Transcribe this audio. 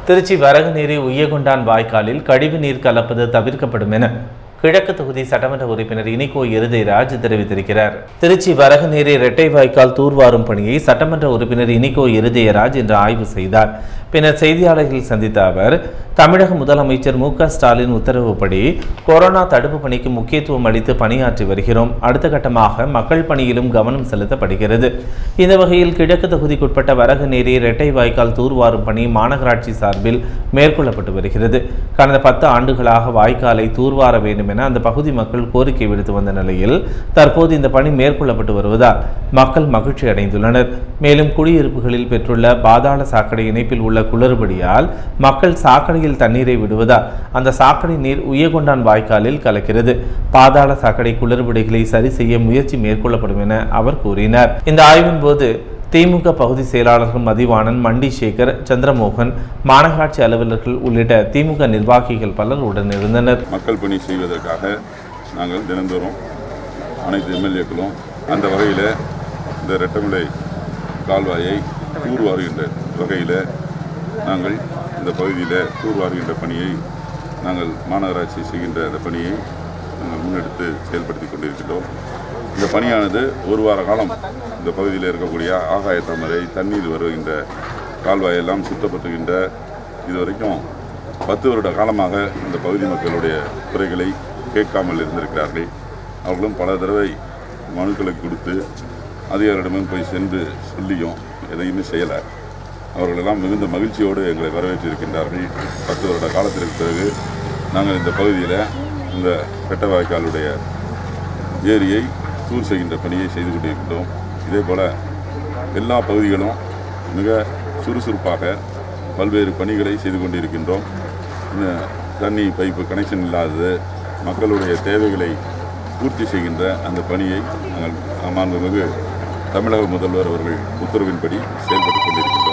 திருச்சி வரகுநேரி உய்யகொண்டான் வாய்க்காலில் கழிவு நீர் கலப்பது தவிர்க்கப்படும் என கிழக்கு தொகுதி சட்டமன்ற உறுப்பினர் இனிகோ இருதயராஜ் தெரிவித்திருக்கிறார். திருச்சி வரகுநேரி இரட்டை வாய்க்கால் தூர்வாரும் பணியை சட்டமன்ற உறுப்பினர் இனிகோ இருதயராஜ் இன்று ஆய்வு செய்தார். பின்னர் செய்தியாளர்களை சந்தித்த அவர், தமிழக முதலமைச்சர் மு.க.ஸ்டாலின் உத்தரவுப்படி கொரோனா தடுப்பு பணிக்கு முக்கியத்துவம் அளித்து பணியாற்றி வருகிறோம். அடுத்த கட்டமாக மக்கள் பணியிலும் கவனம் செலுத்தப்படுகிறது. இந்த வகையில் கிழக்கு தொகுதிக்குட்பட்ட வரகுநேரி இரட்டை வாய்க்கால் தூர்வாரும் பணி மாநகராட்சி சார்பில் மேற்கொள்ளப்பட்டு வருகிறது. கடந்த 10 ஆண்டுகளாக வாய்க்காலை தூர்வார வேண்டும் என அந்த பகுதி மக்கள் கோரிக்கை விடுத்து வந்த நிலையில் தற்போது இந்த பணி மேற்கொள்ளப்பட்டு வருவதால் மக்கள் மகிழ்ச்சி அடைந்துள்ளனர். மேலும் குடியிருப்புகளில் பெற்றுள்ள பாதாள சாக்கடை இணைப்பில் உள்ள குளறுபடியால் மக்கள் சாக்கடையில் தண்ணீரை விடுவதால் அந்த சாக்கடை நீர் உய்யகொண்டான் வாய்க்காலில் கலக்கிறது. பாதாள சாக்கடை குளறுபடிகளை சரி செய்ய முயற்சி மேற்கொள்ளப்படும் என அவர் கூறினார். இந்த ஆய்வின் போது திமுக பகுதி செயலாளர்கள் மதிவாணன், மண்டி சேகர், சந்திரமோகன், மாநகராட்சி அலுவலர்கள் உள்ளிட்ட திமுக நிர்வாகிகள் பலர் உடனிருந்தனர். மக்கள் பணி செய்வதற்காக நாங்கள் தினந்தோறும் அனைத்து எம்எல்ஏக்களும் அந்த வகையில் இந்த ரெட்டமலை கால்வாயை தூர்வாருகின்ற வகையில் நாங்கள் இந்த பகுதியில் தூர்வாருகின்ற பணியை நாங்கள் மாநகராட்சி செய்கின்ற அந்த பணியை நாங்கள் முன்னெடுத்து செயல்படுத்தி கொண்டிருக்கின்றோம். இந்த பணியானது ஒரு வார காலம் இந்த பகுதியில் இருக்கக்கூடிய ஆகாய தாமரை தண்ணீர் வருகின்ற கால்வாயெல்லாம் சுத்தப்படுத்துகின்ற இதுவரைக்கும் 10 வருட காலமாக இந்த பகுதி மக்களுடைய குறைகளை கேட்காமல் இருந்திருக்கிறார்கள். அவர்களும் பல தடவை மனுக்களை கொடுத்து அதிகாரிடமும் போய் சென்று சொல்லியும் எதையுமே செய்யலை. அவர்களெல்லாம் மிகுந்த மகிழ்ச்சியோடு எங்களை வரவேற்றிருக்கின்றார்கள். 10 வருட காலத்திற்கு பிறகு நாங்கள் இந்த பகுதியில் இந்த பெட்டவாய்க்காலுடைய ஏரியை தூர் செய்கின்ற பணியை செய்து கொண்டிருக்கின்றோம். இதே போல் எல்லா பகுதிகளும் மிக சுறுசுறுப்பாக பல்வேறு பணிகளை செய்து கொண்டிருக்கின்றோம். தண்ணி பைப்பு கனெக்ஷன் இல்லாதது, மக்களுடைய தேவைகளை பூர்த்தி செய்கின்ற அந்த பணியை நாங்கள் மாண்புமிகு தமிழக முதல்வர் அவர்கள் உத்தரவின்படி செயல்பட்டுக் கொண்டிருக்கின்றோம்.